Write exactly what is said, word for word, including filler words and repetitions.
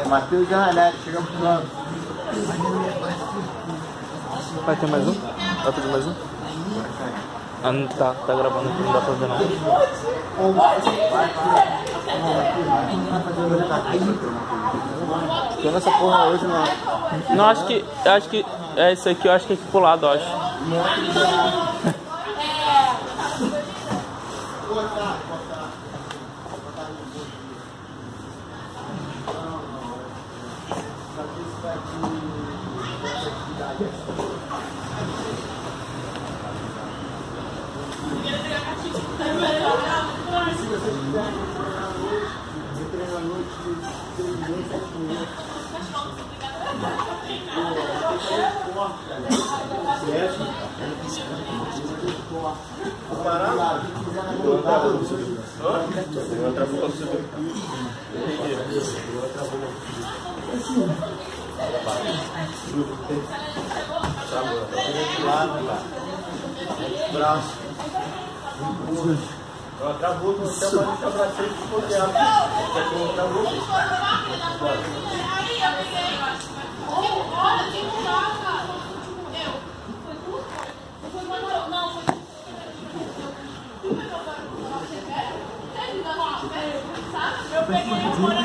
Matheus já é, chega pro lado. Vai ter mais um? Vai fazer mais um? Ah, não tá, tá gravando aqui, não dá pra ver não. Tô nessa porra hoje, não. Não, acho que. Acho que. É isso aqui, eu acho que é aqui pro lado, eu acho. Braço. Ela travou, você vai deixar o braço aí de poder. Travou. Olha, tem que lá, cara. Eu. Foi tu? Foi tu? Não, foi tu. Tu pegou para você, velho? Você liga lá, velho. Sabe? Eu peguei o